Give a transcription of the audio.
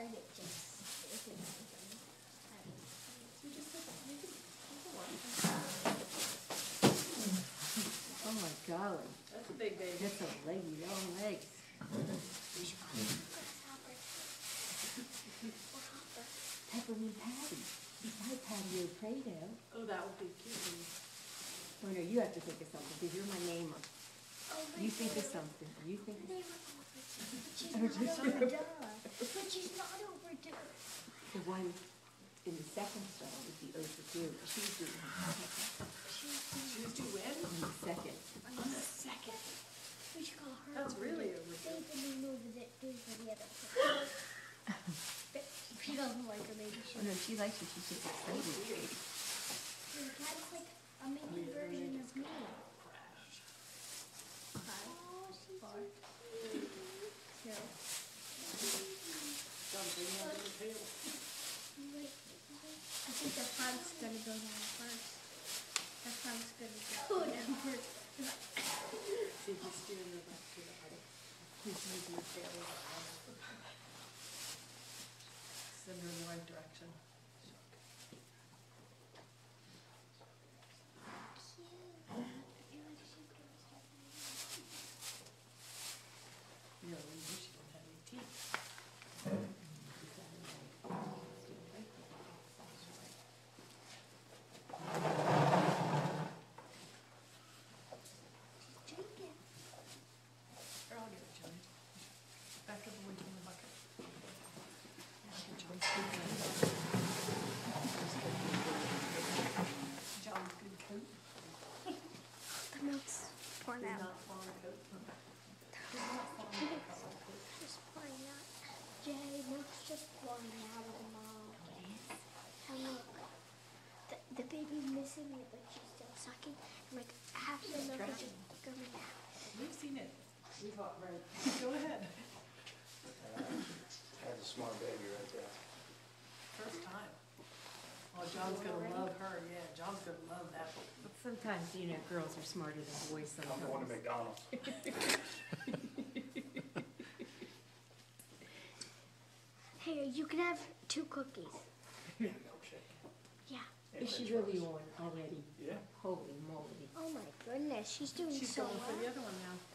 heard it just. Oh my golly. That's a big baby. That's a leggy, long legs. Peppermint Patty. It's my patio Prado. Oh, that would be cute. Oh no, you have to think of something because you're my namer. You think of something. You think of But she's not overdue. the one in the second stall would be overdue. She's doing She's due when? on the second. On the second. We should call her. That's really overdue. Save the name over the do for the other. But she doesn't like her, maybe she. Oh no, she likes it. She's just excited. That's like a mini version of me. Oh, she's so cute. No. Wait, I think the front's gonna go down first. The front's gonna go down first. See if you steer her back to the other. He's moving the tail over. Send her in the right direction. Yeah, we wish she didn't have any teeth. Or I'll get it, Johnny. Back up away from the bucket. John's good coat. The milk's pouring Did out. not fall in the coat. Did not fall in the coat. Just pouring out. Jay, milk's just pouring out of the mouth. And look, the baby's missing it, but she's still sucking. And like half the milk is just coming out. We've seen it. We've all read. Go ahead. That's a smart baby right there. First time. Oh, John's gonna love her, yeah, John's gonna love that. But sometimes, you know, girls are smarter than boys I'm going to sometimes. McDonald's. Here, you can have 2 cookies. Milkshake. Yeah. Is she really on already? Yeah. Holy moly. Oh my goodness, she's doing She's so going for the well. other one now.